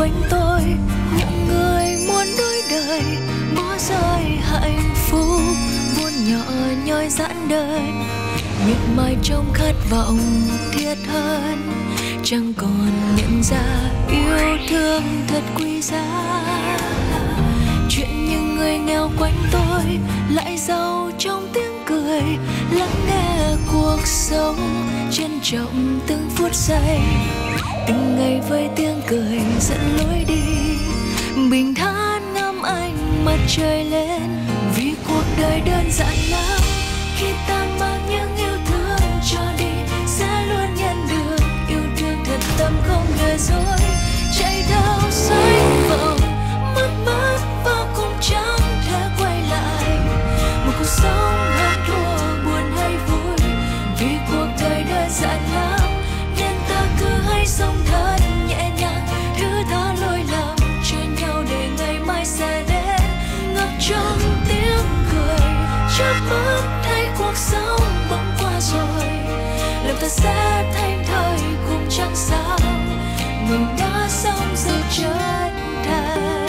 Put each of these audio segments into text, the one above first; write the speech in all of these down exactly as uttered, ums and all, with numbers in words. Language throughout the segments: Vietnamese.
quanh tôi, những người muốn đôi đời bỏ rơi hạnh phúc, buồn nhỏ nhoi giãn đời, miệt mài trong khát vọng thiết hơn, chẳng còn nhận ra yêu thương thật quý giá. Chuyện những người nghèo quanh tôi lại giàu trong tiếng cười, lắng nghe cuộc sống, trân trọng từng phút giây, từng ngày với tiếng cười dẫn lối đi, bình thản ngắm ánh mặt trời lên, vì cuộc đời đơn giản lắm. Khi ta mang những yêu thương cho đi, sẽ luôn nhận được yêu thương thật tâm không lừa dối. Chạy đâu xoay vòng, mất mất và cũng chẳng thể quay lại. Một cuộc sống hơn thua buồn hay vui, vì cuộc đời đơn giản lắm, nên ta cứ hãy sống thật nhẹ nhàng, thứ tha lỗi lầm cho nhau để ngày mai sẽ đến. Ngập trong tiếng cười, chớp mắt thấy cuộc sống bỗng qua rồi, lòng ta sẽ thanh thơi cũng chẳng sao, mình đã sống sự chân thành.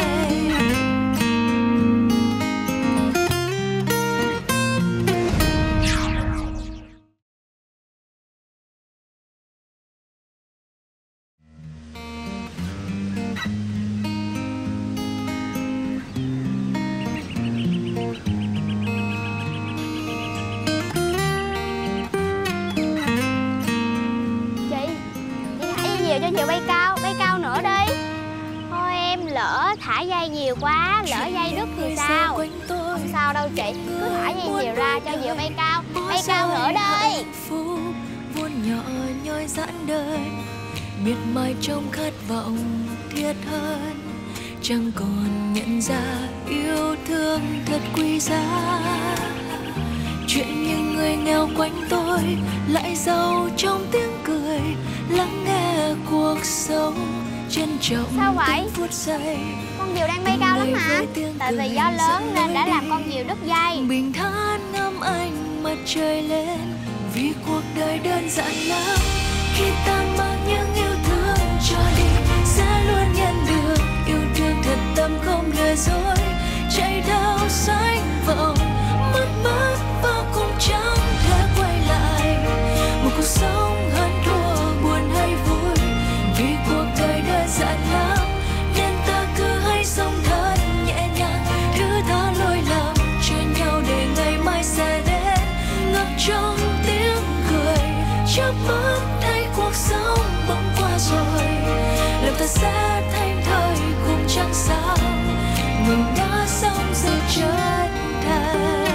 Cho chiều bay cao, bay cao nữa đi. Thôi em lỡ thả dây nhiều quá, lỡ dây đứt thì sao? Không sao đâu chị, cứ thả dây nhiều ra cho chiều bay cao, bay cao nữa đi. Vốn nhỏ nhoi giãn đời, miệt mài trong khát vọng thiết hơn, chẳng còn nhận ra yêu thương thật quý giá. Chuyện những người nghèo quanh tôi lại giàu trong tiếng cười, lắng nghe cuộc sống, trân trọng từng phút giây. Con diều đang bay cao lắm hả? Tại vì gió lớn nên đã làm con diều đứt dây. Bình thản ngắm ánh mặt trời lên, vì cuộc đời đơn giản lắm. Khi ta mang những yêu thương cho đi, sẽ luôn nhận được yêu thương thật tâm không lừa dối. Chạy đâu xoay vòng, mất mất và cũng chẳng thể quay lại. Một cuộc sống hơn thua buồn hay vui, vì cuộc đời đơn giản lắm, nên ta cứ hãy sống thật nhẹ nhàng, thứ tha lỗi lầm cho nhau để ngày mai sẽ đến. Ngập trong tiếng cười, chớp mắt thấy cuộc sống bỗng qua rồi, lòng ta sẽ thanh thơi cũng chẳng sao, mình đã sống sự chân thành.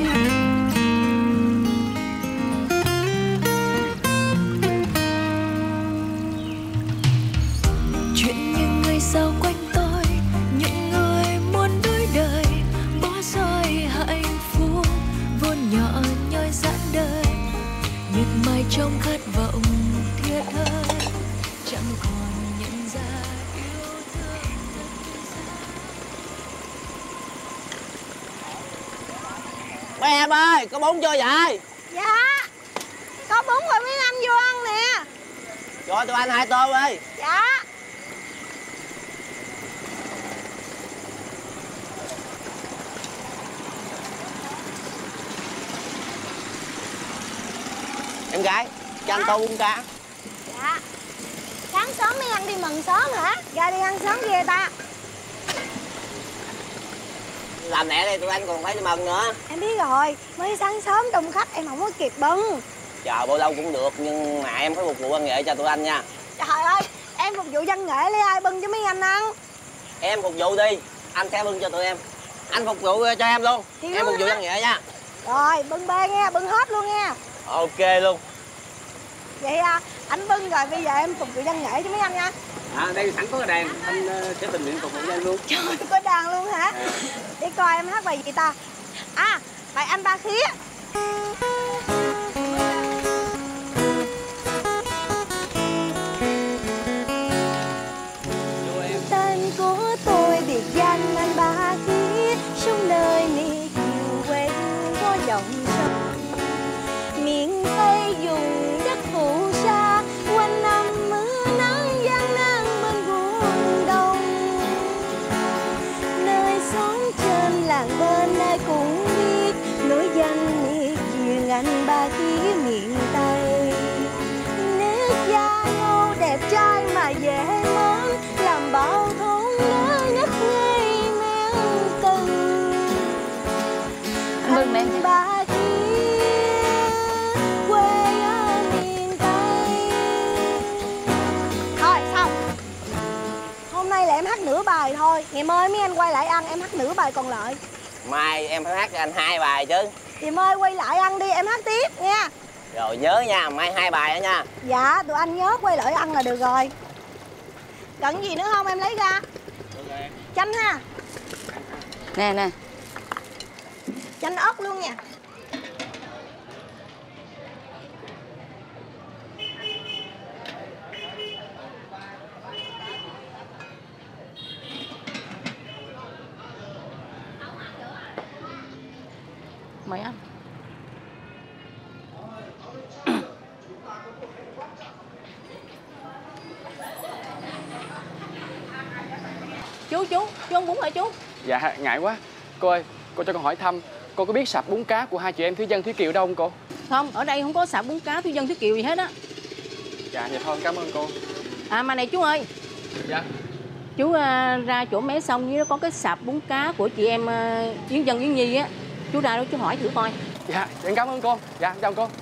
Chuyện những người giàu quanh tôi, những người muốn đôi đời bỏ rơi hạnh phúc, vốn nhỏ nhoi giãn đời, miệt mài trong khát vọng thiết hơn, chẳng còn nhận ra yêu thương thật quý giá. Mấy em ơi, có bún chưa vậy? Dạ, có bún rồi mấy anh vô ăn nè. Cho tụi anh hai tô đi. Dạ. Em gái, cho anh tô bún cá. Dạ. Sáng sớm mấy anh đi mừng sớm hả? Ra đi ăn sớm ghê ta. Làm lẹ đi, tụi anh còn phải đi mừng nữa. Em biết rồi, mới sáng sớm đông khách em không có kịp bưng. Chờ bao lâu cũng được, nhưng mà em phải phục vụ văn nghệ cho tụi anh nha. Trời ơi, em phục vụ văn nghệ lấy ai bưng cho mấy anh ăn? Em phục vụ đi, anh sẽ bưng cho tụi em. Anh phục vụ cho em luôn. Thì em phục vụ văn nghệ nha. Rồi, bưng bê nghe, bưng hết luôn nha. Ok luôn. Vậy à, anh bưng rồi bây giờ em phục vụ văn nghệ cho mấy anh nha. À, đây sẵn có cái đàn, anh uh, sẽ tình nguyện phục vụ cho anh luôn. Trời, có đàn luôn hả? À. Để coi em hát bài gì ta. À, bài Anh Ba Khía. Tên của tôi biệt danh Anh Ba Khía, xuống nơi ni kiều quên có dòng sông. Miền Tây dùng đất phù sa, quanh năm mưa nắng gian nan bên vùng đông. ba khí miền Tây. Nét da ngô đẹp trai mà dễ mến, làm bao thôn nhớ ngất ngây men tình. Anh ba kia quê ở miền Tây. Thôi xong. Hôm nay là em hát nửa bài thôi. Ngày mai mấy anh quay lại ăn em hát nửa bài còn lại. Mai em phải hát cho anh hai bài chứ. Thì mai quay lại ăn đi em hát tiếp nha. Rồi nhớ nha, mai hai bài đó nha. Dạ tụi anh nhớ quay lại ăn là được rồi. Cần gì nữa không em lấy ra. Chanh ha. Nè nè. Chanh ớt luôn nha. Mời anh. Chú chú, chú ăn bún hả chú? Dạ ngại quá. Cô ơi, cô cho con hỏi thăm, cô có biết sạp bún cá của hai chị em Thúy Dân Thúy Kiều đâu không cô? Không, ở đây không có sạp bún cá Thúy Dân Thúy Kiều gì hết á. Dạ vậy thôi, cảm ơn cô. À mà này chú ơi. Dạ. Chú uh, ra chỗ mé sông dưới đó có cái sạp bún cá của chị em uh, Yến Dân Yến Nhi á. Chú ra đó chú hỏi thử coi. Dạ, em cảm ơn cô. Dạ, chào cô.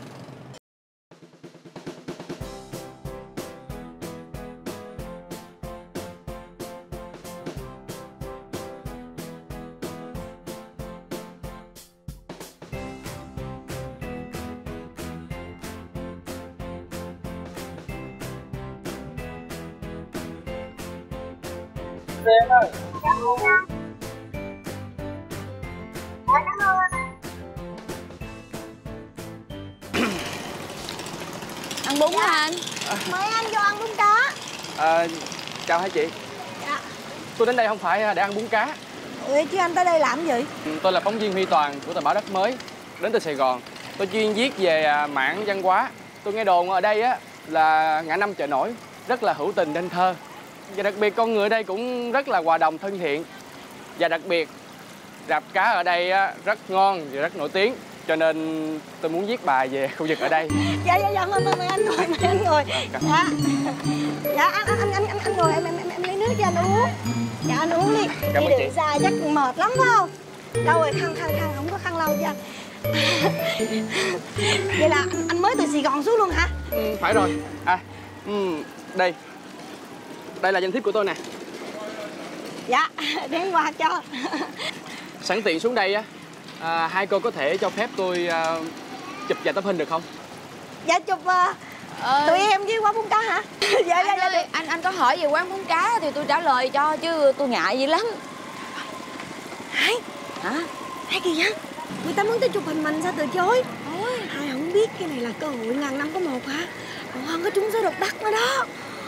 Em ơi. Cảm ơn anh. Dạ, cảm ơn anh. Ăn bún dạ. hả anh? À. Mời anh vô ăn bún cá. À, chào hai chị. Dạ. Tôi đến đây không phải để ăn bún cá. Ủa chứ anh tới đây làm gì? Ừ, tôi là phóng viên Huy Toàn của tờ báo Đất Mới, đến từ Sài Gòn. Tôi chuyên viết về mảng văn hóa. Tôi nghe đồn ở đây á là ngã năm chợ nổi rất là hữu tình nên thơ. Và đặc biệt con người ở đây cũng rất là hòa đồng thân thiện. Và đặc biệt rạp cá ở đây á, rất ngon và rất nổi tiếng. Cho nên tôi muốn viết bài về khu vực ở đây. Dạ dạ dạ mời mời anh ngồi, mời anh ngồi. Dạ. Dạ anh anh anh anh anh ngồi em em em, em lấy nước cho anh uống. Dạ anh uống đi. Cảm đi ơn đường chị. xa chắc mệt lắm phải không? Đâu rồi khăn khăn khăn không có khăn lau cho anh. Vậy là anh, anh mới từ Sài Gòn xuống luôn hả? Ừ, phải rồi. À, ừ, đây. Đây là danh thiếp của tôi nè. Dạ, đem qua cho. Sẵn tiện xuống đây á, à, hai cô có thể cho phép tôi à, chụp vài tấm hình được không? Dạ chụp uh, ờ... tụi em với quán bún cá hả? Dạ anh dạ dạ. ơi, anh anh có hỏi về quán bún cá thì tôi trả lời cho chứ tôi ngại gì lắm. Hai. Hả? Hai kìa. Người ta muốn tới chụp hình mình sao từ chối? Ôi, hai không biết cái này là cơ hội ngàn năm có một hả? Còn hơn có trúng số độc đắc nữa đó.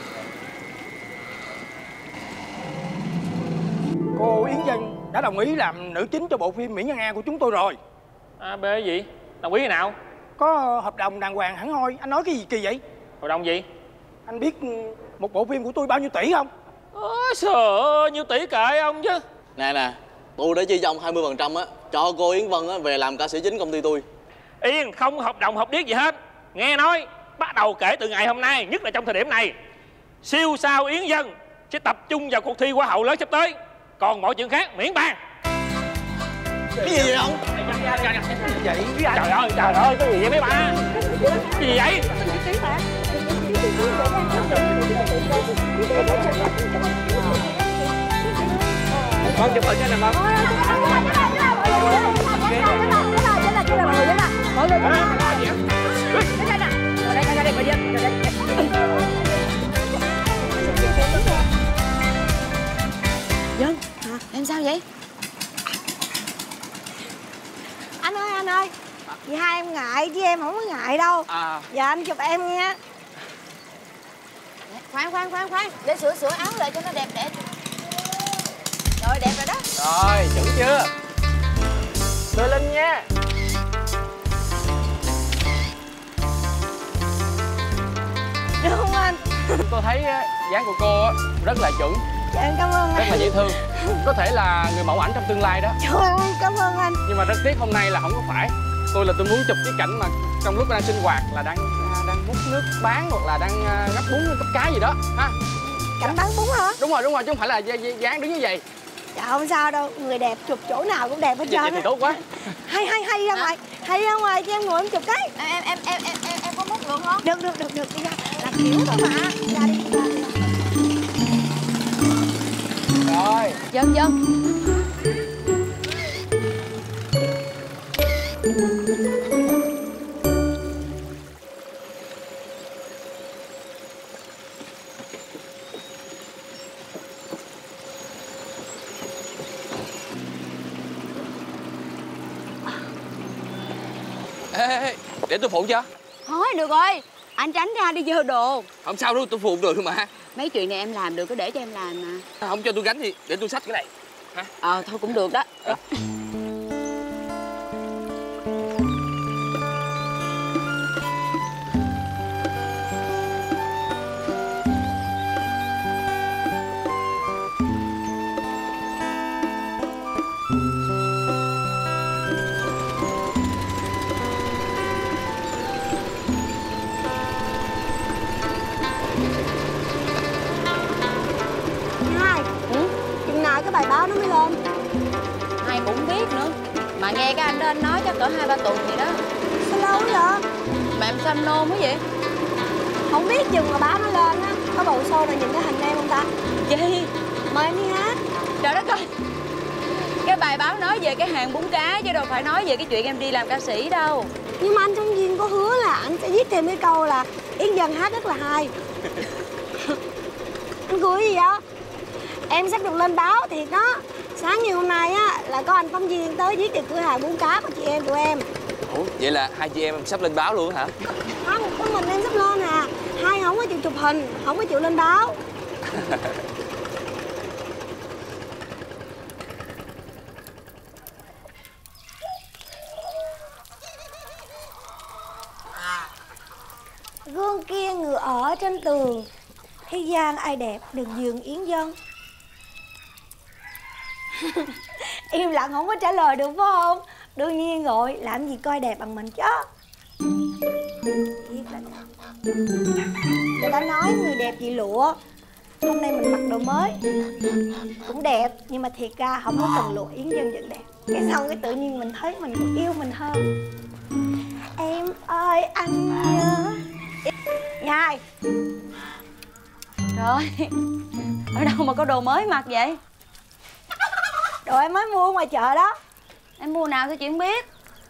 Cô Yến Dân đã đồng ý làm nữ chính cho bộ phim Mỹ Nhân A của chúng tôi rồi. À, bê cái gì? Đồng ý cái nào? Có hợp đồng đàng hoàng hẳn hoi. Anh nói cái gì kỳ vậy? Hợp đồng gì? Anh biết một bộ phim của tôi bao nhiêu tỷ không? Ôi trời ơi, nhiêu tỷ kệ ông chứ. Nè nè, tôi đã chi cho ông hai mươi phần trăm á, cho cô Yến Vân á về làm ca sĩ chính công ty tôi. Yên, không hợp đồng hợp điếc gì hết. Nghe nói, bắt đầu kể từ ngày hôm nay, nhất là trong thời điểm này, siêu sao Yến Dân sẽ tập trung vào cuộc thi Hoa hậu lớn sắp tới. Còn mọi chuyện khác miễn bàn. Cái gì vậy ông? Vậy? Trời ơi, trời ơi, cái gì vậy mấy bà? Cái gì vậy? Con chụp hình cho nè con. Dân, hả? Em sao vậy? Anh ơi anh ơi, chị hai em ngại chứ em không có ngại đâu. À. Dạ anh chụp em nha. Khoan khoan khoan khoan, để sửa sửa áo lại cho nó đẹp đẹp. Rồi đẹp rồi đó. Rồi, chuẩn chưa? Đưa lên nha. Được không anh? Tôi thấy dáng của cô rất là chuẩn. Dạ em cảm ơn anh. Rất là dễ thương. Có thể là người mẫu ảnh trong tương lai đó. Trời ơi, cảm ơn anh. Nhưng mà rất tiếc hôm nay là không có phải. Tôi là tôi muốn chụp cái cảnh mà trong lúc đang sinh hoạt là đang đang múc nước bán hoặc là đang gắp bún gắp cá gì đó ha. Cảnh bán bún hả? Đúng rồi, đúng rồi, chứ không phải là dáng đứng như vậy. Dạ không sao đâu, người đẹp chụp chỗ nào cũng đẹp hết trơn. Vậy thì tốt quá. Hay hay hay ra ngoài, hay ra ngoài cho em ngồi em chụp cái. Em em em em em em có múc được không? Được được được được, đi ra. Làm kiểu thôi mà. Ra đi, ra đi. Rồi. Dân dân. Ê, ê, ê, để tôi phụ cho. Thôi được rồi, anh tránh ra đi dơ đồ. Không sao đâu, tôi phụ được mà. Mấy chuyện này em làm được, cứ để cho em làm mà. Không cho tôi gánh thì để tôi xách cái này. Hả? Ờ thôi cũng được đó. À. Cái bài báo nó mới lên. Ai cũng biết nữa. Mà nghe cái anh đó anh nói chắc cỡ hai ba tuần gì đó. Sao lâu vậy? Mà em xanh nôn quá vậy? Không biết chừng mà báo nó lên á. Có bầu show nào nhìn cái hình em không ta? Gì? Mời em đi hát. Trời đất ơi. Cái bài báo nói về cái hàng bún cá chứ đâu phải nói về cái chuyện em đi làm ca sĩ đâu. Nhưng mà anh Trong Viên có hứa là anh sẽ viết thêm cái câu là Yến Dân hát rất là hay. Anh cười gì vậy? Em sắp được lên báo thiệt đó. Sáng như hôm nay á là có anh phóng viên tới viết về cửa hàng bún cá của chị em tụi em. Ủa, vậy là hai chị em sắp lên báo luôn hả? Không, có mình em sắp lên à. Hai không có chịu chụp hình, không có chịu lên báo. Gương kia ngựa ở trên tường, thế gian ai đẹp được giường Yến Dân. Im lặng không có trả lời được phải không? Đương nhiên rồi, làm gì coi đẹp bằng mình chứ. Người ta nói người đẹp vì lụa. Hôm nay mình mặc đồ mới cũng đẹp, nhưng mà thiệt ra không có cần lụa Yến Dân vẫn đẹp. Cái xong cái tự nhiên mình thấy mình cũng yêu mình hơn. Em ơi anh nhớ. Nhai. Trời, ở đâu mà có đồ mới mặc vậy? Đồ em mới mua ngoài chợ đó. Em mua nào sao chị không biết?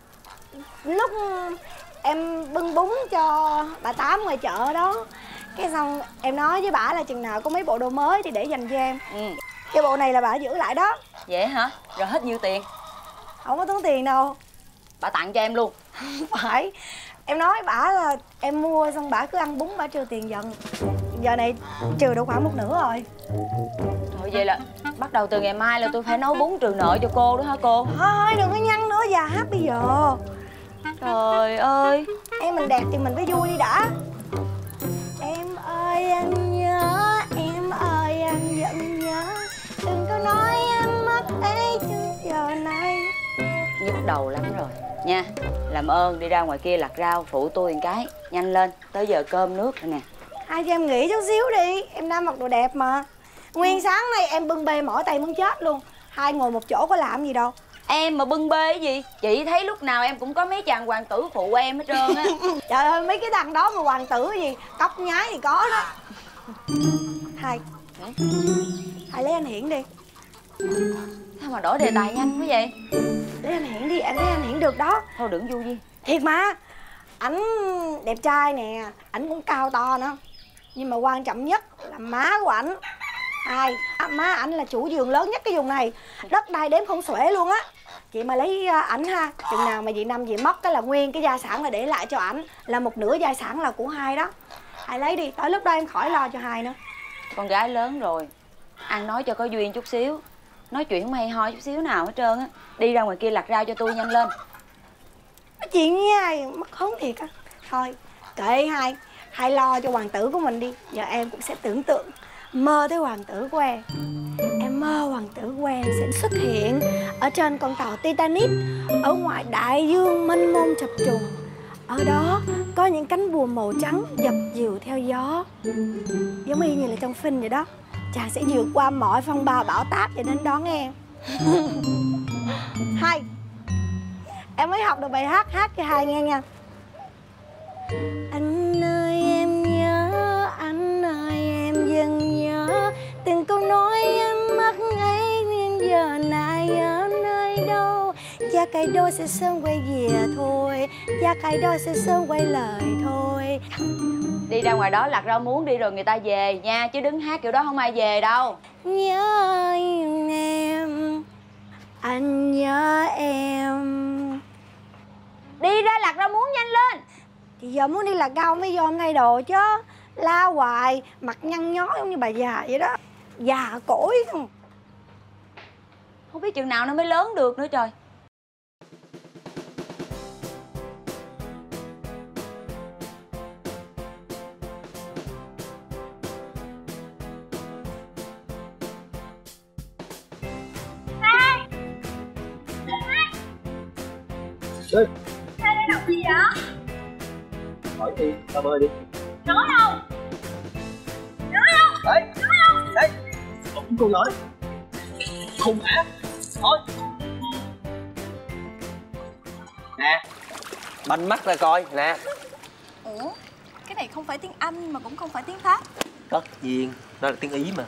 Lúc em bưng bún cho bà Tám ngoài chợ đó, cái xong em nói với bả là chừng nào có mấy bộ đồ mới thì để dành cho em. Ừ. Cái bộ này là bả giữ lại đó. Vậy hả? Rồi hết nhiêu tiền? Không có tốn tiền đâu. Bà tặng cho em luôn? Không phải. Em nói bả là em mua xong bả cứ ăn bún bả trừ tiền dần. Giờ này trừ được khoảng một nửa rồi. Thôi vậy là bắt đầu từ ngày mai là tôi phải nấu bún trừ nợ cho cô đó hả cô? Thôi đừng có nhăn nữa, già hát bây giờ. Trời ơi. Em mình đẹp thì mình phải vui đi đã. Em ơi anh nhớ, em ơi anh vẫn nhớ. Đừng có nói em mất ấy chứ giờ này. Nhức đầu lắm rồi nha. Làm ơn đi ra ngoài kia lặt rau phụ tôi một cái. Nhanh lên, tới giờ cơm nước rồi nè. Hai cho em nghỉ chút xíu đi. Em đang mặc đồ đẹp mà. Nguyên sáng nay em bưng bê mỏi tay muốn chết luôn. Hai ngồi một chỗ có làm gì đâu. Em mà bưng bê cái gì? Chị thấy lúc nào em cũng có mấy chàng hoàng tử phụ em hết trơn á. Trời ơi, mấy cái thằng đó mà hoàng tử gì cóc nhái thì có đó. Hai Hai lấy anh Hiển đi. Sao mà đổi đề tài nhanh quá vậy? Lấy anh Hiển đi, anh lấy anh Hiển được đó. Thôi đừng vui gì. Thiệt mà. Ảnh đẹp trai nè, ảnh cũng cao to nữa. Nhưng mà quan trọng nhất là má của ảnh. Hai, má ảnh là chủ vườn lớn nhất cái vùng này. Đất đai đếm không xuể luôn á. Chị mà lấy ảnh ha, chừng nào mà chị Năm chị mất cái là nguyên cái gia sản là để lại cho ảnh. Là một nửa gia sản là của Hai đó. Hai lấy đi, tới lúc đó em khỏi lo cho Hai nữa. Con gái lớn rồi, ăn nói cho có duyên chút xíu. Nói chuyện không hay ho chút xíu nào hết trơn á. Đi ra ngoài kia lặt rau cho tôi nhanh lên. Nói chuyện với Hai mất hứng thiệt á. Thôi, kệ Hai. Hai lo cho hoàng tử của mình đi. Giờ em cũng sẽ tưởng tượng mơ tới hoàng tử của em. Em mơ hoàng tử của em sẽ xuất hiện ở trên con tàu Titanic, ở ngoài đại dương mênh mông chập trùng. Ở đó có những cánh buồm màu trắng dập dìu theo gió, giống y như là trong phim vậy đó. Chàng sẽ vượt qua mọi phong ba bão táp để đến đón em. Hai, em mới học được bài hát, hát cho hai nghe nha. Anh ơi em nhớ, anh ơi em dần nhớ từng câu nói em mắc ấy, nhưng giờ này ở nơi đâu. Gia cày đôi sẽ sớm quay về thôi, gia cày đôi sẽ sớm quay lời thôi. Đi ra ngoài đó lặt rau muống đi rồi người ta về nha, chứ đứng hát kiểu đó không ai về đâu. Nhớ em, anh nhớ em. Đi ra lặt rau muống nhanh lên. Thì giờ muốn đi lặt rau mới vô hôm thay đồ chứ. La hoài, mặt nhăn nhó giống như bà già vậy đó. Già cỗi không. Không biết chừng nào nó mới lớn được nữa trời. Đi. Hai đang đọc gì vậy? Hỏi đi, tao bơi đi. Nói không? Nói không? Đấy. Nói không? Đấy. Không còn nói. Không hả? Thôi. Nè. Banh mắt ra coi, nè. Ủa? Cái này không phải tiếng Anh mà cũng không phải tiếng Pháp. Tất nhiên, đó là tiếng Ý mà.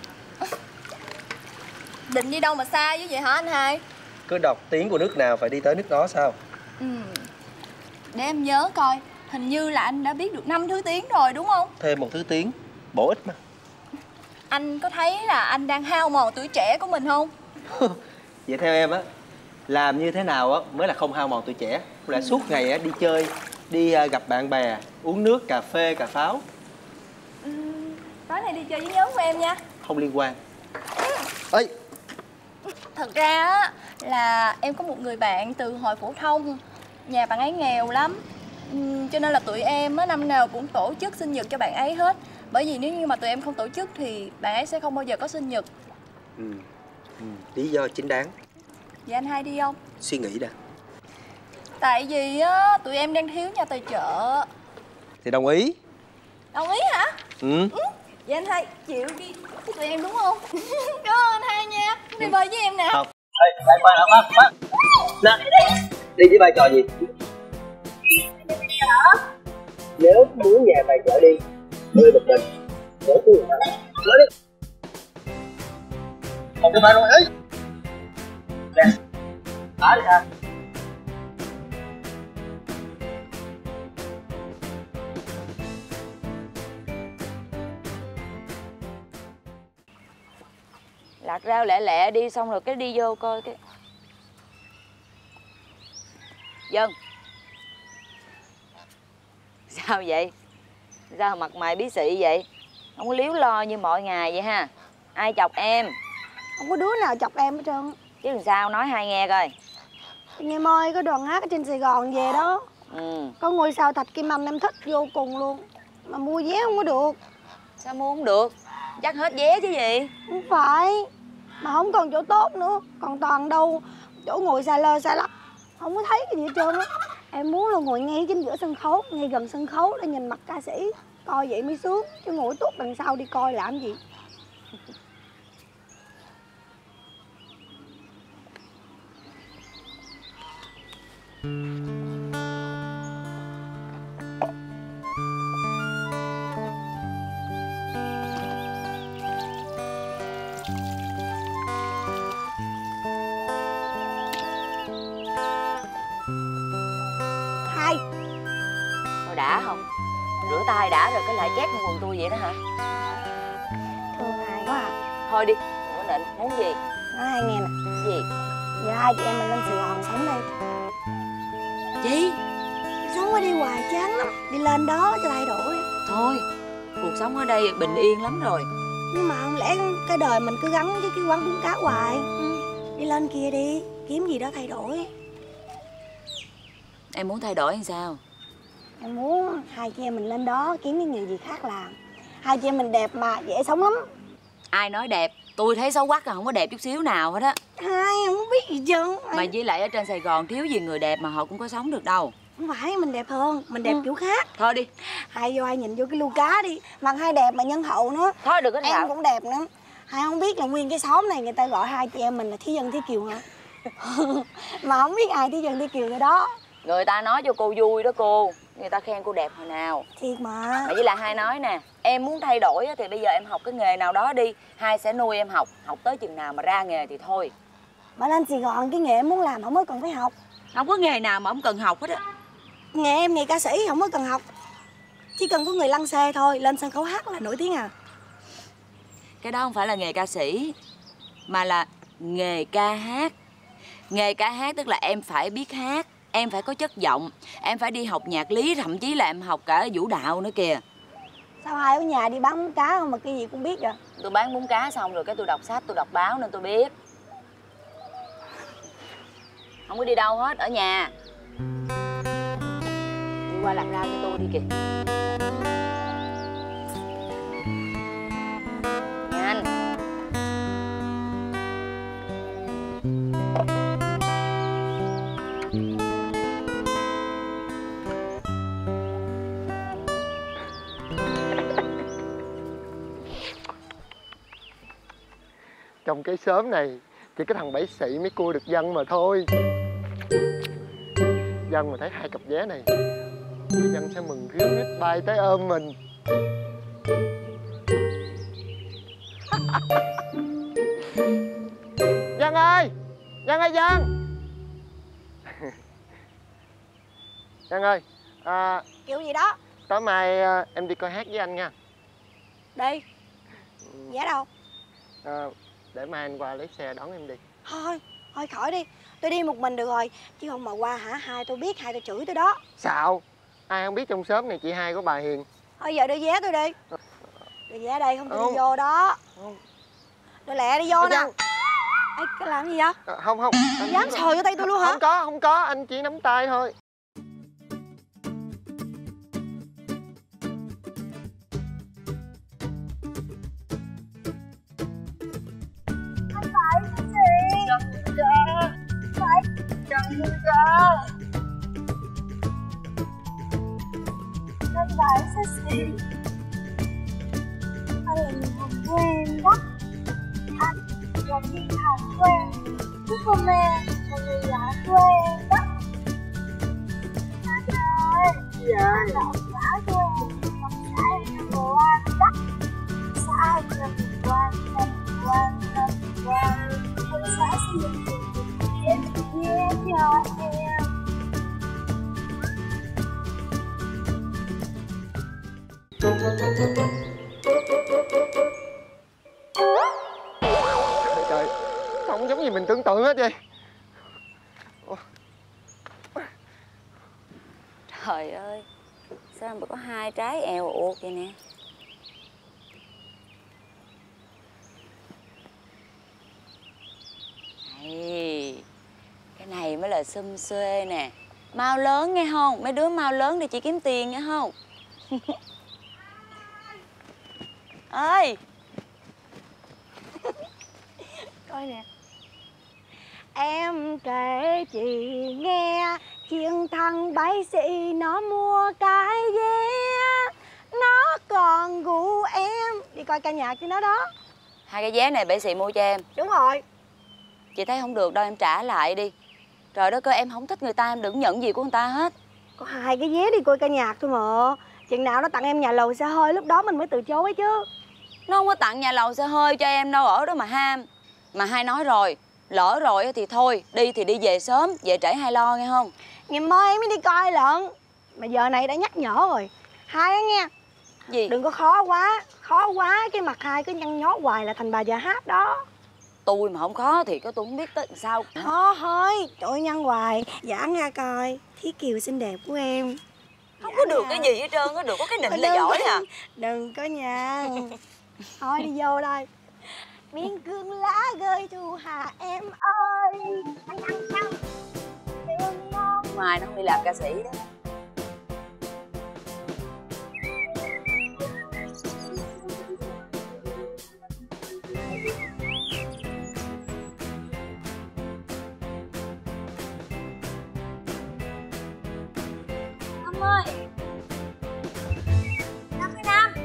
Định đi đâu mà xa như vậy hả anh hai? Cứ đọc tiếng của nước nào phải đi tới nước đó sao? Ừ. Để em nhớ coi. Hình như là anh đã biết được năm thứ tiếng rồi đúng không? Thêm một thứ tiếng, bổ ích mà. Anh có thấy là anh đang hao mòn tuổi trẻ của mình không? Vậy theo em á, làm như thế nào á mới là không hao mòn tuổi trẻ? Là suốt ngày á đi chơi, đi uh, gặp bạn bè, uống nước, cà phê, cà pháo. Ừ, tối nay đi chơi với nhóm của em nha. Không liên quan. Ê! Thật ra á là em có một người bạn từ hồi phổ thông. Nhà bạn ấy nghèo lắm, ừ, cho nên là tụi em á năm nào cũng tổ chức sinh nhật cho bạn ấy hết. Bởi vì nếu như mà tụi em không tổ chức thì bạn ấy sẽ không bao giờ có sinh nhật. Ừ. Ừ. Lý do chính đáng. Vậy anh hai đi không? Suy nghĩ đã. Tại vì á tụi em đang thiếu nhà tài trợ. Thì đồng ý. Đồng ý hả? Ừ. Ừ. Vậy anh hai chịu đi với tụi em đúng không? Cảm ơn anh hai nha. Đi bơi với em nè. Không. Ê, khoan khoan khoan khoan. Nè. Đi với vai trò gì? Nếu muốn nhà tài trợ đi, bơi một mình, đổ của người ta. Nói đi. Không có phải rồi ấy. Nè. Thả đi ha. Lặt rau lẹ lẹ đi xong rồi cái đi vô coi cái. Dân. Sao vậy? Sao mặt mày bí xị vậy? Không có líu lo như mọi ngày vậy ha? Ai chọc em? Không có đứa nào chọc em hết trơn. Chứ làm sao nói hai nghe coi. Nghe ơi, có đoàn hát ở trên Sài Gòn về đó. Ừ. Có ngôi sao Thạch Kim Anh em thích vô cùng luôn. Mà mua vé không có được. Sao mua không được? Chắc hết vé chứ gì? Không phải. Mà không còn chỗ tốt nữa. Còn toàn đâu chỗ ngồi xa lơ xa lắc. Không có thấy cái gì hết trơn á. Em muốn là ngồi ngay chính giữa sân khấu, ngay gần sân khấu để nhìn mặt ca sĩ. Coi vậy mới sướng. Chứ ngồi tốt đằng sau đi coi làm gì. Hai. Thôi đã không? Rửa tay đã rồi cái lại chét trong quần tôi vậy đó hả? Thương Hai quá à. Thôi đi, đừng có nịnh. Muốn gì? Nói Hai nghe nè. Gì? Giờ hai chị em mình lên Sài Gòn sống đây. Gì? Sống ở đây hoài chán lắm. Đi lên đó cho thay đổi. Thôi, cuộc sống ở đây bình yên lắm rồi. Nhưng mà không lẽ cái đời mình cứ gắn với cái quán bún cá hoài. Ừ. Đi lên kia đi, kiếm gì đó thay đổi. Em muốn thay đổi làm sao? Em muốn hai chị em mình lên đó kiếm cái nghề gì khác làm. Hai chị em mình đẹp mà dễ sống lắm. Ai nói đẹp? Tôi thấy xấu quắc là không có đẹp chút xíu nào hết á. Hai không biết gì chứ. Mà với lại ở trên Sài Gòn thiếu gì người đẹp mà họ cũng có sống được đâu. Không phải mình đẹp hơn, mình đẹp ừ. kiểu khác. Thôi đi. Hai vô hai nhìn vô cái lu cá đi. Mặt hai đẹp mà nhân hậu nữa. Thôi đừng có em xạo. Cũng đẹp nữa. Hai không biết là nguyên cái xóm này người ta gọi hai chị em mình là Thí Dân Thí Kiều hả? Mà không biết ai Thí Dân Thí Kiều rồi đó. Người ta nói cho cô vui đó cô. Người ta khen cô đẹp hồi nào. Thiệt mà. Mà với lại hai nói nè, em muốn thay đổi thì bây giờ em học cái nghề nào đó đi. Hai sẽ nuôi em học. Học tới chừng nào mà ra nghề thì thôi. Mà lên Sài Gòn cái nghề em muốn làm không có cần phải học. Không có nghề nào mà không cần học hết á. Nghề em nghề ca sĩ không có cần học. Chỉ cần có người lăn xe thôi, lên sân khấu hát là nổi tiếng à. Cái đó không phải là nghề ca sĩ, mà là nghề ca hát. Nghề ca hát tức là em phải biết hát, em phải có chất giọng, em phải đi học nhạc lý, thậm chí là em học cả vũ đạo nữa kìa. Sao hai ở nhà đi bán bún cá không mà cái gì cũng biết vậy? Tôi bán bún cá xong rồi cái tôi đọc sách, tôi đọc báo nên tôi biết. Không có đi đâu hết, ở nhà. Đi qua làm rau cho tôi đi kìa. Nhanh. Trong cái xóm này chỉ có thằng Bảy Sĩ mới cua được Dân mà thôi. Dân mà thấy hai cặp vé này, Dân sẽ mừng rướn rít bay tới ôm mình. Dân ơi! Dân ơi Dân! Dân ơi! À, kiểu gì đó? Tối mai à, em đi coi hát với anh nha. Đi. Vé đâu? À, để mai anh qua lấy xe đón em đi. Thôi, thôi khỏi đi. Tôi đi một mình được rồi. Chứ không mà qua hả, hai tôi biết, hai tôi chửi tôi đó. Sao? Ai không biết trong xóm này chị hai có bà Hiền. Thôi giờ đưa vé tôi đi. Đưa vé đây, không tôi không. đi vô đó. Không. Đưa lẹ đi vô nè. Dân. Ê, cái làm gì vậy? À, không không. Anh dám sờ vô tay tôi luôn hả? Không có, không có. Anh chỉ nắm tay thôi. Anh phải sexy. Anh là người hồng quen đó. Anh là thiên thần quen. Superman là người lạ quen đó. Anh ơi. Dạ. Anh là ông xã quen. Ông xã em là bồ anh đó. Xã anh là người quan tâm, quan tâm, quan tâm. Ông xã sẽ dùng tiền em nhé cho em. Trời trời, không giống gì mình tưởng tượng hết vậy. Trời ơi, sao mà có hai trái eo uột vậy nè. Này, cái này mới là xum xuê nè. Mau lớn nghe không? Mấy đứa mau lớn để chị kiếm tiền nghe không? Ơi. Coi nè. Em kể chị nghe chuyện thằng Bảy Sĩ nó mua cái vé, nó còn gu em đi coi ca nhạc với nó đó. Hai cái vé này Bảy Sĩ mua cho em. Đúng rồi. Chị thấy không được đâu em trả lại đi. Trời đất ơi, em không thích người ta em đừng nhận gì của người ta hết. Có hai cái vé đi coi ca nhạc thôi mà. Chừng nào nó tặng em nhà lầu xe hơi lúc đó mình mới từ chối chứ. Nó không có tặng nhà lầu xe hơi cho em đâu, ở đó mà ham. Mà hai nói rồi, lỡ rồi thì thôi, đi thì đi về sớm, về trễ hai lo nghe không? Ngày mai mới đi coi lận. Mà giờ này đã nhắc nhở rồi. Hai á nghe. Gì? Đừng có khó quá, khó quá cái mặt hai cứ nhăn nhó hoài là thành bà già hát đó. Tôi mà không khó thì có tôi không biết tới làm sao. Khó thôi, trời ơi nhăn hoài. Giãn ra coi, Thí Kiều xinh đẹp của em. Không có được cái gì hết trơn á, được có cái nịnh là giỏi à. Đừng có nha. Thôi đi vô đây. Miếng cương lá rơi thu hà em ơi. Anh ăn sao? Thương ngon. Mai nó không đi làm ca sĩ đó. ơi. Năm ơi Năm.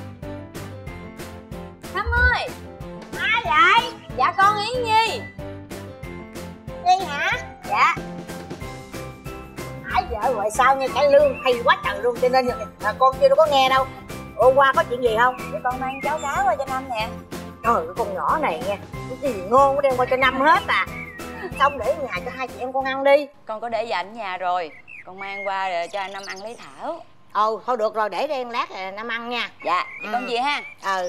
Năm ơi. Ai vậy? Dạ con Yến Nhi. Nhi hả? Dạ. Nãy giờ rồi sao nghe cải lương hay quá trời luôn, cho nên là con kia đâu có nghe đâu. Hôm qua có chuyện gì không? Để con mang cháo cá qua cho Năm nè. Trời ơi, con nhỏ này nghe, cái gì ngon cũng đem qua cho Năm hết à. Xong để ở nhà cho hai chị em con ăn đi. Con có để dành ở nhà rồi, con mang qua để cho anh Năm ăn lấy thảo. Ừ, thôi được rồi, để đây lát rồi Năm ăn nha. Dạ, ừ. Con về ha. Ừ.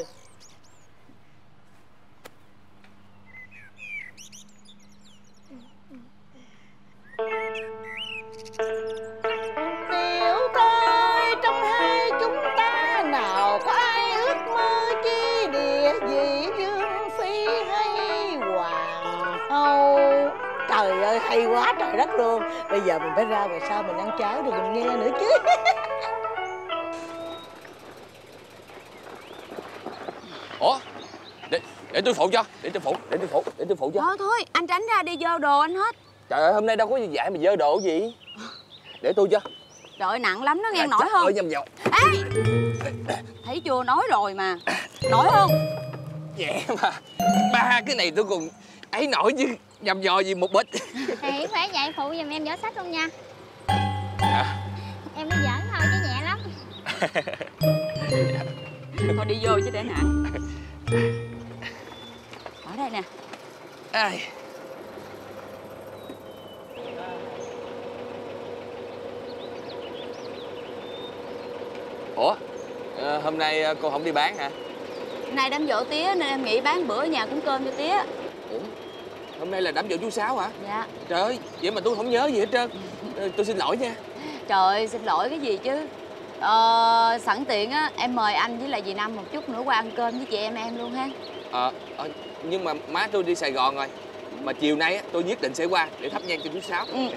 Tiểu tơi, trong hai chúng ta nào có ai ước mơ chi địa vị vương phi hay hoàng hậu. Trời ơi, hay quá trời đất luôn. Bây giờ mình phải ra về sau mình ăn cháo rồi mình nghe nữa chứ. Ủa, để, để tôi phụ cho, để tôi phụ, để tôi phụ, để tôi phụ cho. Thôi thôi, anh tránh ra đi, dơ đồ anh hết. Trời ơi, hôm nay đâu có gì dạy mà dơ đồ gì. Để tôi cho. Trời ơi, nặng lắm, nó nghe nổi không? Ơi, nhầm vào. Ê, thấy chưa, nói rồi mà. Nổi không? Nhẹ mà. Ba cái này tôi còn ấy nổi chứ. Nhầm dò gì một bịch. Thì khỏe vậy, phụ giùm em dở sách luôn nha. À. Em mới giỡn thôi chứ nhẹ lắm. Thôi đi vô chứ để nặng. Ở đây nè. Ai. Ủa, à, hôm nay cô không đi bán hả? Nay đám giỗ tía nên em nghĩ bán bữa ở nhà cũng cơm cho tía. Ủa, hôm nay là đám giỗ chú Sáu hả? Dạ. Trời ơi, vậy mà tôi không nhớ gì hết trơn. Tôi xin lỗi nha. Trời ơi, xin lỗi cái gì chứ. Ờ, sẵn tiện á, em mời anh với lại dì Năm một chút nữa qua ăn cơm với chị em em luôn ha. Ờ, à, nhưng mà má tôi đi Sài Gòn rồi. Mà chiều nay á, tôi nhất định sẽ qua để thắp nhang cho chú Sáu. Ừ.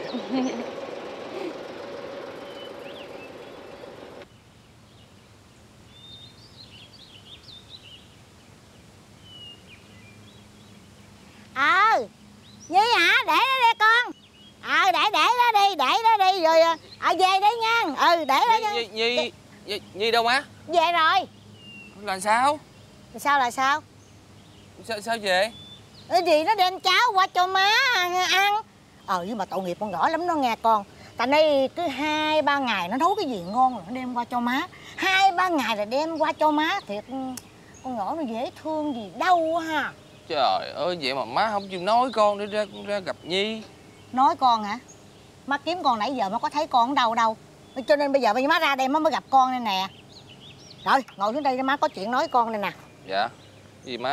Ờ, Nhi hả? Để đó đi con. Ờ, để để đó đi, để đó đi rồi à, về đi nha. Ừ, để đó nha. Nhi, Nhi, Nhi, Nhi đâu má? Về rồi. Là sao? Sao là sao? Sao, sao về? Cái gì nó đem cháo qua cho má ăn. Ờ, nhưng mà tội nghiệp con nhỏ lắm nó nghe con. Tại đây cứ hai ba ngày nó nấu cái gì ngon rồi nó đem qua cho má. Hai ba ngày là đem qua cho má. Thiệt con nhỏ nó dễ thương gì đâu ha. Trời ơi, vậy mà má không chịu nói con để ra ra gặp Nhi. Nói con hả? Má kiếm con nãy giờ má có thấy con ở đâu đâu. Cho nên bây giờ bây giờ má ra đây má mới gặp con đây nè. Rồi, ngồi xuống đây cho má có chuyện nói con đây nè. Dạ, gì má?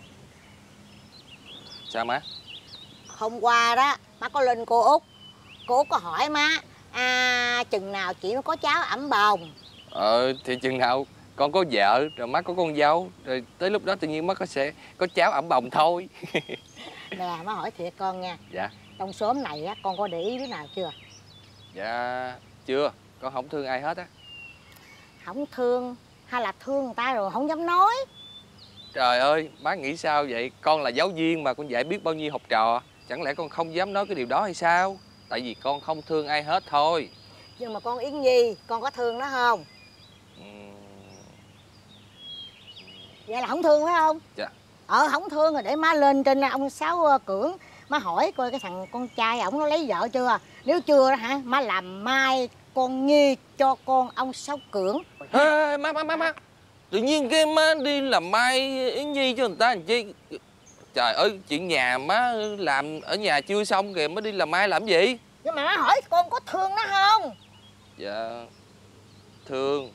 Sao má? Hôm qua đó, má có lên cô Út. Cô Út có hỏi má, à, chừng nào chị mới có cháu ẵm bồng? Ờ, thì chừng nào con có vợ, rồi má có con dâu. Rồi tới lúc đó tự nhiên má có sẽ có cháu ẵm bồng thôi. Nè, má hỏi thiệt con nha. Dạ. Trong xóm này á, con có để ý đứa nào chưa? Dạ, chưa. Con không thương ai hết á. Không thương, hay là thương người ta rồi không dám nói? Trời ơi, má nghĩ sao vậy? Con là giáo viên mà con dạy biết bao nhiêu học trò. Chẳng lẽ con không dám nói cái điều đó hay sao? Tại vì con không thương ai hết thôi. Nhưng mà con Yến Nhi, con có thương nó không? Uhm... Vậy là không thương phải không? Dạ. Ờ, không thương rồi để má lên trên ông Sáu Cưỡng. Má hỏi coi cái thằng con trai ổng nó lấy vợ chưa. Nếu chưa đó hả, má làm mai con Nhi cho con ông Sáu Cưỡng. Ê, má, má, má, má. Tự nhiên cái má đi làm mai Yến Nhi cho người ta làm chi? Trời ơi, chuyện nhà má làm ở nhà chưa xong kìa, mới đi làm mai làm gì? Nhưng mà má hỏi con có thương nó không? Dạ, thương.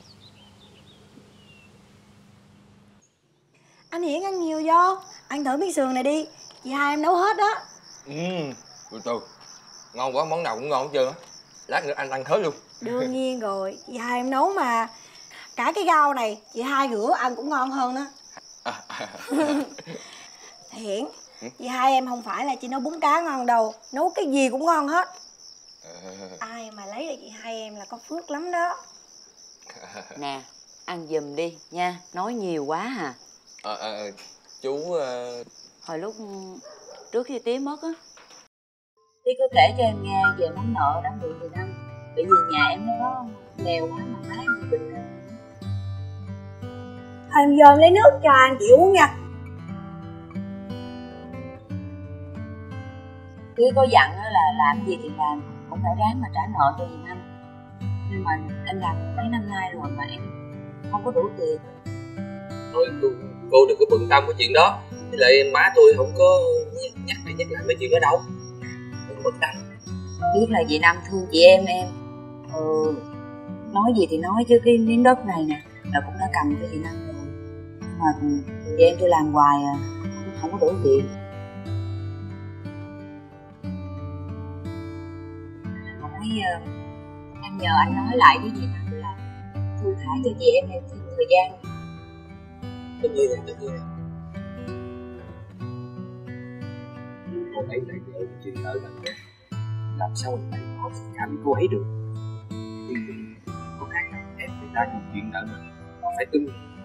Anh Hiển ăn nhiều vô. Ăn thử miếng sườn này đi. Chị hai em nấu hết đó. Ừ, từ từ. Ngon quá, món nào cũng ngon hết trơn á. Lát nữa anh ăn hết luôn. Đương nhiên rồi, chị hai em nấu mà. Cả cái rau này, chị hai rửa ăn cũng ngon hơn đó. À, à, Hiển, ừ? Chị hai em không phải là chỉ nấu bún cá ngon đâu. Nấu cái gì cũng ngon hết. À... Ai mà lấy được chị hai em là có phước lắm đó. Nè, ăn giùm đi nha, nói nhiều quá à. À, à, chú... Uh... Hồi lúc trước khi tía mất á, tía có kể cho em nghe về món nợ đã mượn từ năm. Bởi vì nhà em nó có nghèo quá mà má em bị bệnh. Thôi em vô em lấy nước cho anh chị uống nha. Cứ có dặn là làm gì thì làm, cũng phải ráng mà trả nợ cho dì Năm. Nhưng mà em làm mấy năm nay rồi mà em không có đủ tiền. Thôi cô, cô đừng có bận tâm cái chuyện đó. Với lại má tôi không có nhắc lại nhắc lại mấy chuyện đó đâu. Đừng bận tâm. Biết là dì Năm thương chị em em. Ừ, nói gì thì nói chứ cái miếng đất này nè là cũng đã cầm cho dì Năm rồi. Nhưng mà chị em tôi làm hoài à, không có đủ tiền. Nói em nhờ anh nói lại với chị Năm là thư thả cho chị em em thêm thời gian. Tất nhiên là tất nhiên. Cô ấy lại vợ chuyện nợ nần, làm sao mình phải có tình cảm với cô ấy được? Nhưng có khác nào ép người ta những chuyện nợ nần họ phải ưng.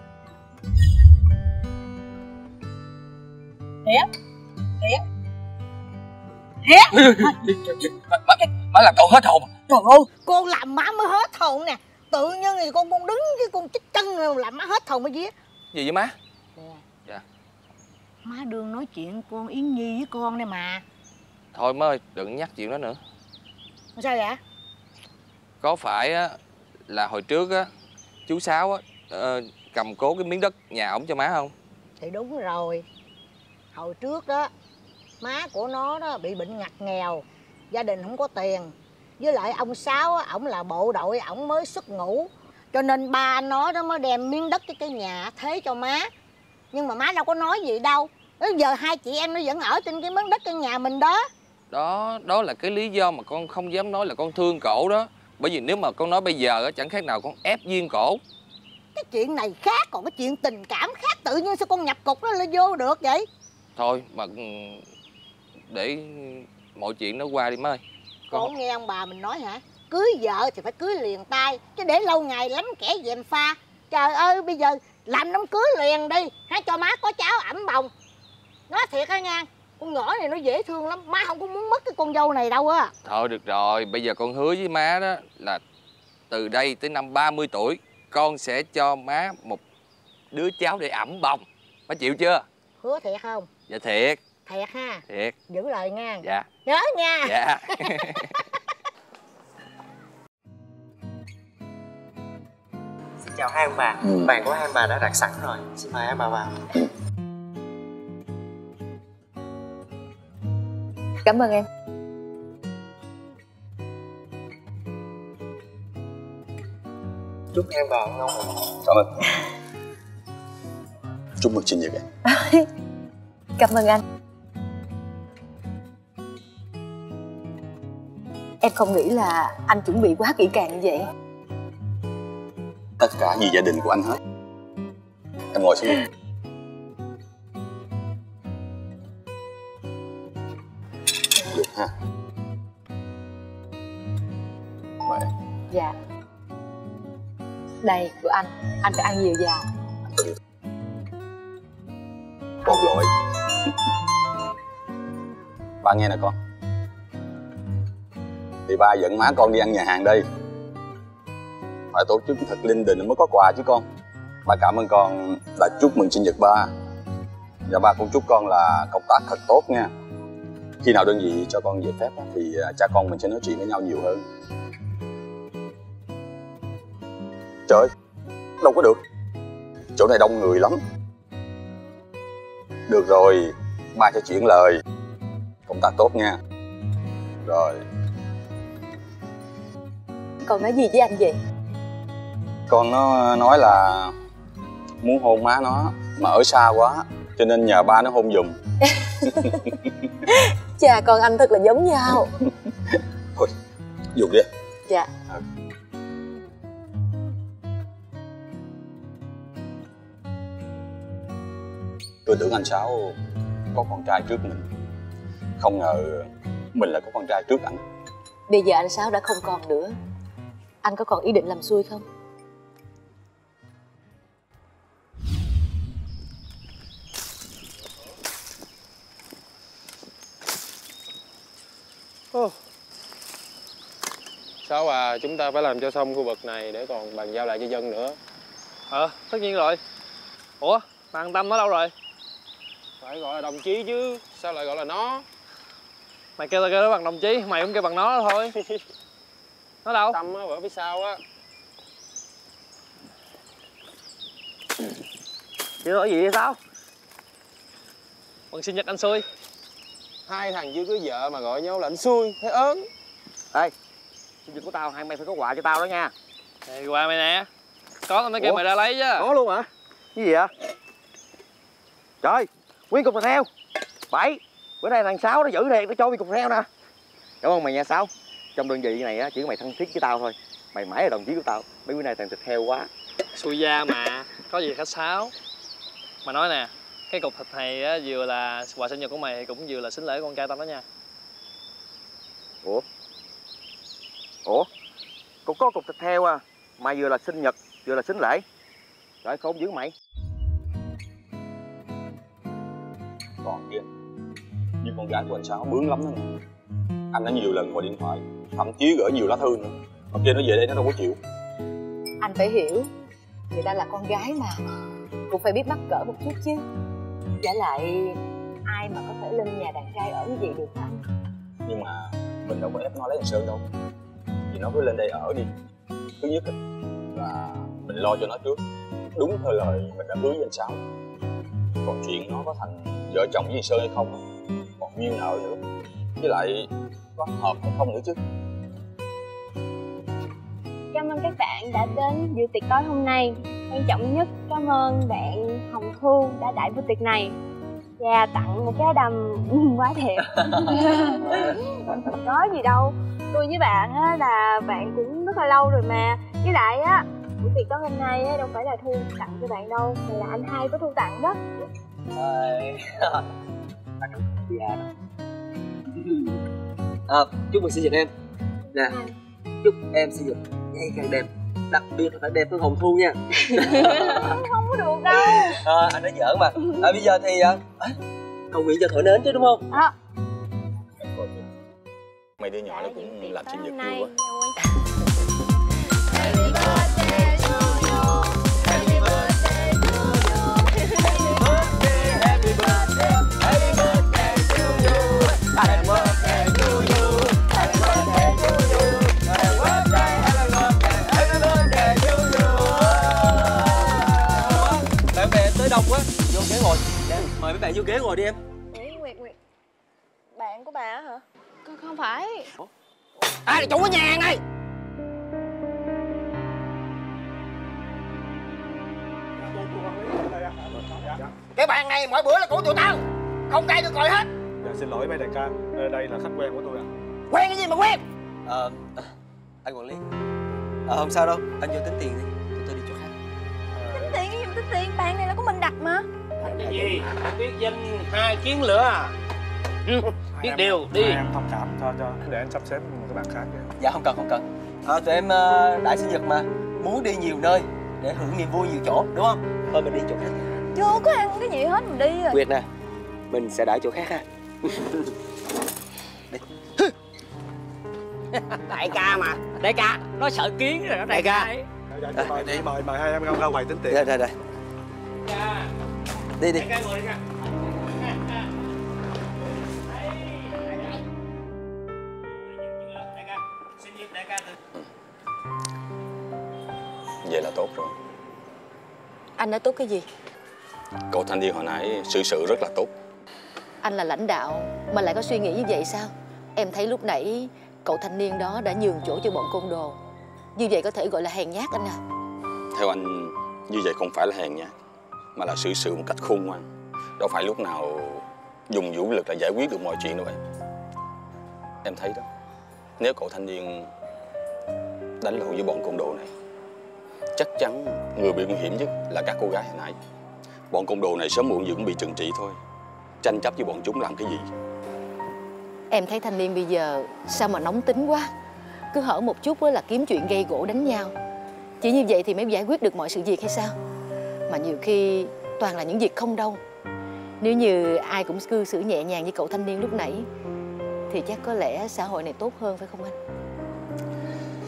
Thiệt Thiệt Thiệt Má làm cậu hết hồn. Trời ơi, con làm má mới hết hồn nè. Tự nhiên thì con con đứng cái con chích chân làm má hết hồn cái gì á. Gì vậy má? Nè. Dạ. Má đương nói chuyện con Yến Nhi với con đây mà. Thôi má ơi, đừng nhắc chuyện đó nữa. Sao vậy? Có phải á là hồi trước á chú Sáu á uh, cầm cố cái miếng đất nhà ổng cho má không? Thì đúng rồi. Hồi trước đó má của nó đó bị bệnh ngặt nghèo, gia đình không có tiền. Với lại ông Sáu á, ổng là bộ đội, ổng mới xuất ngũ. Cho nên ba nó đó mới đem miếng đất cái cái nhà thế cho má. Nhưng mà má đâu có nói gì đâu. Bây giờ hai chị em nó vẫn ở trên cái miếng đất căn nhà mình đó. Đó, đó là cái lý do mà con không dám nói là con thương cổ đó. Bởi vì nếu mà con nói bây giờ á, chẳng khác nào con ép duyên cổ. Cái chuyện này khác, còn cái chuyện tình cảm khác. Tự nhiên sao con nhập cục đó lên vô được vậy? Thôi mà để mọi chuyện nó qua đi má ơi. Con không nghe ông bà mình nói hả? Cưới vợ thì phải cưới liền tay, chứ để lâu ngày lắm kẻ dèm pha. Trời ơi, bây giờ làm đám cưới liền đi, hả, cho má có cháu ẵm bồng. Nói thiệt á nha, con nhỏ này nó dễ thương lắm, má không có muốn mất cái con dâu này đâu á. Thôi được rồi, bây giờ con hứa với má đó là từ đây tới năm ba mươi tuổi con sẽ cho má một đứa cháu để ẵm bồng. Má chịu chưa? Hứa thiệt không? Dạ thiệt. Thiệt ha? Thiệt. Giữ lời nha. Dạ. Nhớ nha. Dạ. Xin chào hai ông bà. Ừ. Bàn của hai ông bà đã đặt sẵn rồi. Xin mời hai ông bà vào. Cảm ơn em. Chúc hai ông bà ăn ngon. Cảm ơn. Chúc mừng sinh nhật em. Cảm ơn anh. Em không nghĩ là anh chuẩn bị quá kỹ càng như vậy. Tất cả vì gia đình của anh hết. Em ngồi xuống. Được ha. Mời em. Dạ. Đây của anh. Anh phải ăn nhiều vào. Con lỗi. Ba nghe nè con. Thì ba dẫn má con đi ăn nhà hàng đây. Phải tổ chức thật linh đình mới có quà chứ con. Ba cảm ơn con đã chúc mừng sinh nhật ba. Và ba cũng chúc con là công tác thật tốt nha. Khi nào đơn vị cho con về phép thì cha con mình sẽ nói chuyện với nhau nhiều hơn. Trời, đâu có được. Chỗ này đông người lắm. Được rồi, ba sẽ chuyển lời. Công tác tốt nha. Rồi. Con nói gì với anh vậy? Con nó nói là muốn hôn má nó mà ở xa quá, cho nên nhờ ba nó hôn giùm. Cha con anh thật là giống nhau. Thôi, dùng đi. Dạ. À. Tôi tưởng anh Sáu có con trai trước mình. Không ngờ mình lại có con trai trước anh. Bây giờ anh Sáu đã không còn nữa. Anh có còn ý định làm xuôi không? Oh. Sáu à, chúng ta phải làm cho xong khu vực này để còn bàn giao lại cho dân nữa. Ờ, tất nhiên rồi. Ủa, thằng Tâm nó đâu rồi? Phải gọi là đồng chí chứ, sao lại gọi là nó? Mày kêu tao kêu nó bằng đồng chí, mày cũng kêu bằng nó đó thôi. Nó đâu? Tâm á, ở phía sau á. Chị nói gì vậy sao? Mừng sinh nhật anh Xui. Hai thằng chưa cưới vợ mà gọi nhau là anh Xui, thấy ớn. Ê, sinh nhật của tao, hai mày phải có quà cho tao đó nha. Ê, quà mày nè. Có tao mới kêu mày ra lấy chứ. Có luôn hả? Cái gì vậy? Trời, nguyên cục thịt heo. Bảy, bữa nay thằng Sáu nó giữ thiệt, nó cho nguyên cục thịt heo nè. Cảm ơn mày nha Sáu. Trong đơn vị này á, chỉ có mày thân thiết với tao thôi. Mày mãi là đồng chí của tao. Mấy bữa nay thằng thịt heo quá. Xui da mà, có gì khách sáo. Mà nói nè, cái cục thịt này á, vừa là quà sinh nhật của mày cũng vừa là sính lễ con trai tao đó nha. Ủa? Ủa? Cũng có cục thịt heo à, mà vừa là sinh nhật, vừa là sính lễ. Trời khốn dữ mày. Còn kia, như con gái của anh Sáu bướng lắm đó nè. Anh đã nhiều lần gọi điện thoại, thậm chí gửi nhiều lá thư nữa. Mà kia nó về đây nó đâu có chịu. Anh phải hiểu, người ta là con gái mà, cũng phải biết mắc cỡ một chút chứ. Giả lại ai mà có thể lên nhà đàn trai ở như vậy được hả? Nhưng mà mình đâu có ép nó lấy thằng Sơn đâu. Thì nó cứ lên đây ở đi. Thứ nhất là mình lo cho nó trước. Đúng theo lời mình đã hứa với anh Sáu. Còn chuyện nó có thành vợ chồng với thằng Sơn hay không còn nhiêu nợ nữa. Với lại có hợp hay không nữa chứ. Cảm ơn các bạn đã đến dự tiệc tối hôm nay. Quan trọng nhất, cảm ơn bạn Hồng Thu đã đãi bữa tiệc này và tặng một cái đầm quá đẹp. Nói gì đâu, tôi với bạn á là bạn cũng rất là lâu rồi mà. Với lại á, buổi tiệc tối hôm nay á đâu phải là Thu tặng cho bạn đâu, mà là anh hai có Thu tặng đó. À, chúc mừng sinh nhật em. Nè, chúc em sinh nhật ngày càng đẹp. Đặc biệt là phải đẹp hơn Hồng Thu nha. Không có được đâu. À, anh nói giỡn mà. À, bây giờ thì à, cầu nguyện cho thổi nến chứ đúng không? À. Mày đứa nhỏ nó cũng làm sinh nhật vui quá. Bạn bè tới đông quá, vô ghế ngồi. Để mời mấy bạn vô ghế ngồi đi em. Ủa, Nguyệt, Nguyệt, bạn của bà hả? Con không phải. Ai là chủ của nhà hàng này? Cái bàn này mỗi bữa là của tụi tao, không ai được gọi hết. Dạ, xin lỗi mấy đại ca, đây là khách quen của tôi à. Quen cái gì mà quen? Ờ, anh quản lý. Ờ, không sao đâu, anh vô tính tiền đi, tụi tôi đi chỗ khác. Tính tiền cái gì mà tính tiền, bàn này là của mình đặt mà. Cái gì? Biết danh hai kiến lửa à? Ừ, biết điều đi. Em thông cảm cho cho để anh sắp xếp một cái bàn khác đi. Dạ không cần không cần. À, tụi em uh, đãi sinh nhật mà, muốn đi nhiều nơi để hưởng niềm vui nhiều chỗ đúng không? Thôi mình đi chỗ khác. Chưa có ăn cái gì hết mình đi rồi. Nguyệt nè, mình sẽ đãi chỗ khác ha. Đi. Đại ca mà, đại ca, nó sợ kiến rồi đó đại ca. Dạ, dạ, mời, đi mời mời hai em ra quầy tính tiền. Đây đây đây. Đi đi. Vậy là tốt rồi. Anh nói tốt cái gì? Cậu thanh niên hồi nãy xử sự rất là tốt. Anh là lãnh đạo mà lại có suy nghĩ như vậy sao? Em thấy lúc nãy cậu thanh niên đó đã nhường chỗ cho bọn côn đồ. Như vậy có thể gọi là hèn nhát anh à? Theo anh, như vậy không phải là hèn nhát, mà là xử sự một cách khôn ngoan. Đâu phải lúc nào dùng vũ lực là giải quyết được mọi chuyện đâu em. Em thấy đó, nếu cậu thanh niên đánh lộn với bọn côn đồ này, chắc chắn người bị nguy hiểm nhất là các cô gái hồi nãy. Bọn côn đồ này sớm muộn gì cũng bị trừng trị thôi. Tranh chấp với bọn chúng làm cái gì? Em thấy thanh niên bây giờ sao mà nóng tính quá. Cứ hở một chút là kiếm chuyện gây gổ đánh nhau. Chỉ như vậy thì mới giải quyết được mọi sự việc hay sao? Mà nhiều khi toàn là những việc không đâu. Nếu như ai cũng cư xử nhẹ nhàng như cậu thanh niên lúc nãy thì chắc có lẽ xã hội này tốt hơn phải không anh?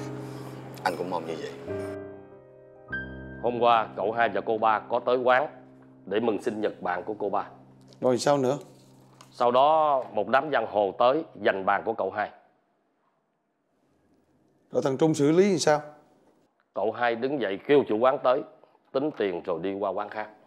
Anh cũng mong như vậy. Hôm qua cậu hai và cô ba có tới quán để mừng sinh nhật bạn của cô ba. Rồi sao nữa? Sau đó một đám giang hồ tới giành bàn của cậu hai. Rồi thằng Trung xử lý thì sao? Cậu hai đứng dậy kêu chủ quán tới, tính tiền rồi đi qua quán khác.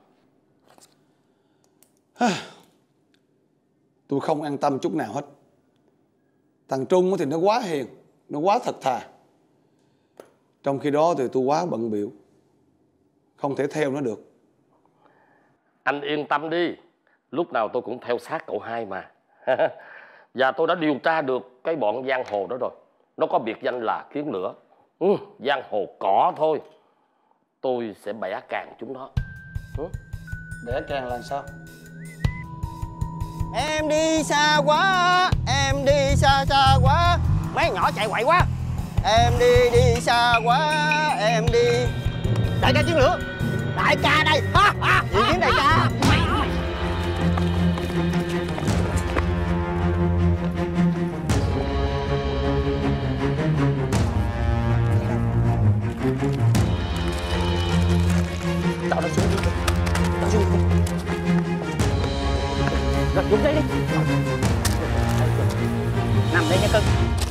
Tôi không an tâm chút nào hết. Thằng Trung thì nó quá hiền, nó quá thật thà. Trong khi đó thì tôi quá bận bịu, không thể theo nó được. Anh yên tâm đi, lúc nào tôi cũng theo sát cậu hai mà. Và tôi đã điều tra được cái bọn giang hồ đó rồi. Nó có biệt danh là Kiến Lửa. Ừ, giang hồ cỏ thôi. Tôi sẽ bẻ càng chúng nó. Ừ? Bẻ càng là sao? Em đi xa quá, em đi xa xa quá. Mấy nhỏ chạy quậy quá. Em đi đi xa quá, em đi. Đại ca Chiến Lửa, đại ca đây. Ha, ha, Diễn Kiến đại ca. Tạo nó xuống đi. Tạo xuống đi. Rồi, xuống đây đi. Nằm đây nha cưng.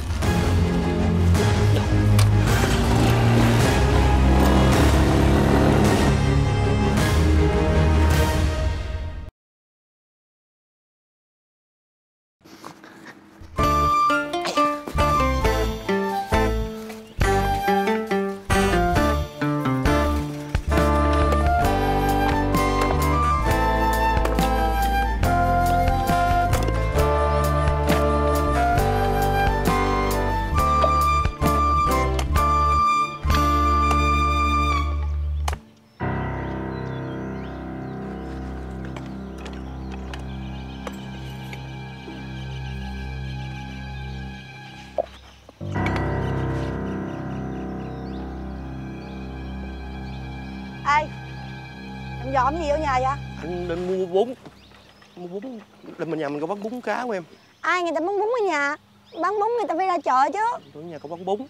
Ê, em dọn cái gì ở nhà vậy? Anh lên mua bún. Mua bún. Là mình nhà mình có bán bún cá của em. Ai người ta bán bún ở nhà? Bán bún người ta phải ra chợ chứ. Ở nhà có bán bún.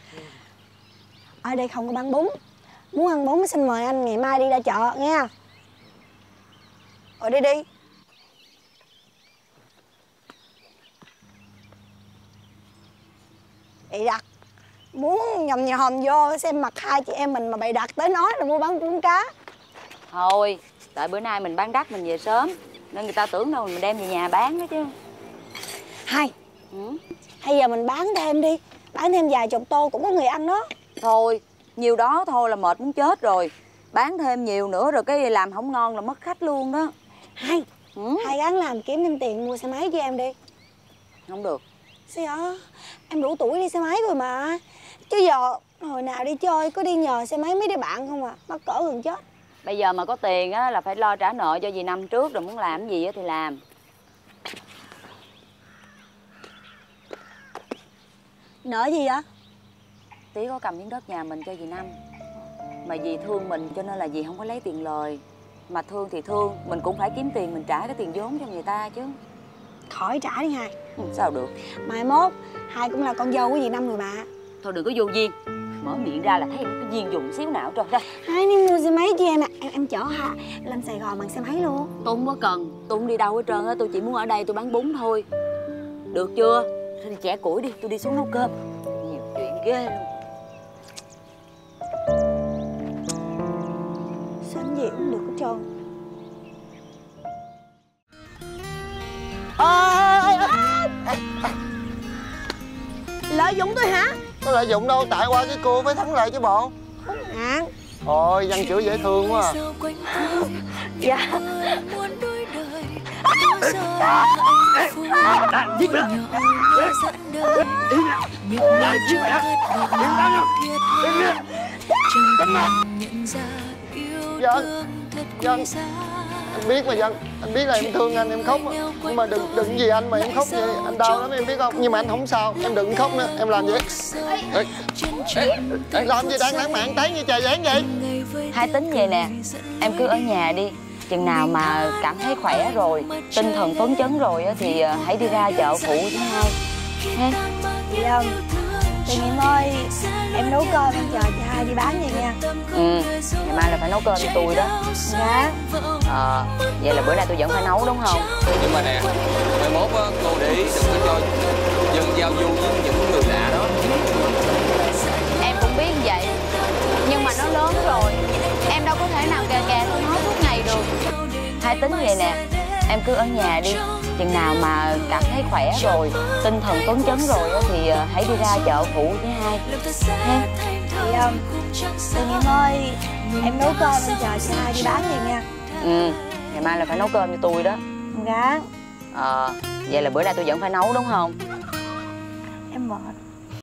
Ở đây không có bán bún. Muốn ăn bún xin mời anh ngày mai đi ra chợ nghe. Ở đây đi. Bày đặt. Muốn nhòm nhòm vô xem mặt hai chị em mình mà bày đặt tới nói là mua bán bún cá. Thôi, tại bữa nay mình bán đắt mình về sớm nên người ta tưởng đâu mình đem về nhà bán đó chứ. Hai, ừ? Hay giờ mình bán thêm đi. Bán thêm vài chục tô cũng có người ăn đó. Thôi, nhiều đó thôi là mệt muốn chết rồi. Bán thêm nhiều nữa rồi cái làm không ngon là mất khách luôn đó. Hai, ừ? Hai gắng làm kiếm thêm tiền mua xe máy cho em đi. Không được. Sao vậy? Em đủ tuổi đi xe máy rồi mà. Chứ giờ hồi nào đi chơi có đi nhờ xe máy mấy đứa bạn không à. Mắc cỡ gần chết. Bây giờ mà có tiền á là phải lo trả nợ cho dì Năm trước. Rồi muốn làm gì á thì làm. Nợ gì vậy? Tí có cầm miếng đất nhà mình cho dì Năm. Mà dì thương mình cho nên là dì không có lấy tiền lời. Mà thương thì thương, mình cũng phải kiếm tiền mình trả cái tiền vốn cho người ta chứ. Khỏi trả đi Hai. Ừ, sao được. Mai mốt Hai cũng là con dâu của dì Năm rồi mà. Thôi đừng có vô duyên. Mở miệng ra là thấy em có duyên dùng xíu nào rồi. Ra Hai đi mua xe máy cho em à. Em, em chở Hà lên Sài Gòn bằng xe máy luôn. Tôi không có cần. Tôi không đi đâu hết trơn á. Tôi chỉ muốn ở đây tôi bán bún thôi. Được chưa? Thôi đi chẻ củi đi. Tôi đi xuống nấu cơm. Nhiều chuyện ghê luôn. Sẵn gì cũng được hết trơn. Lợi dụng tôi hả? Có lợi dụng đâu, tại qua cái cô phải thắng lại chứ bộ. À. Ôi, văn chữ dễ thương quá à. Dạ. Giết mày. Giết mày. Dân, Dân, anh biết mà Dân, anh biết là em thương anh, em khóc. Nhưng mà đừng đừng gì anh mà em khóc vậy, anh đau lắm em biết không? Nhưng mà anh không sao, em đừng khóc nữa, em làm vậy. Ê, ê, ê, làm gì đang lãng mạn tán như trời giáng vậy? Hai tính vậy nè, em cứ ở nhà đi. Chừng nào mà cảm thấy khỏe rồi, tinh thần phấn chấn rồi thì hãy đi ra chợ phụ thứ hai. Ha? Chị Lâm, Tụi em ơi, em nấu cơm em chờ chị hai đi bán vậy nha. Ừ, ngày mai là phải nấu cơm cho tôi đó. Dạ. Ờ, vậy là bữa nay tôi vẫn phải nấu đúng không? Nhưng mà nè, mai mốt á, cô để ý đừng có cho Dân giao du với những người lạ đó. Em cũng biết vậy, nhưng mà nó lớn rồi, em đâu có thể nào kè kè tôi nói suốt ngày được. Hai tính vậy nè, em cứ ở nhà đi, chừng nào mà cảm thấy khỏe rồi, tinh thần phấn chấn rồi thì hãy đi ra chợ phụ với hai ha. Chị um, Tụi em ơi, em nấu cơm em chờ chị hai đi bán vậy nha. Ừ, ngày mai là phải nấu cơm cho tôi đó. Dạ. Ờ, vậy là bữa nay tôi vẫn phải nấu đúng không? Em mệt.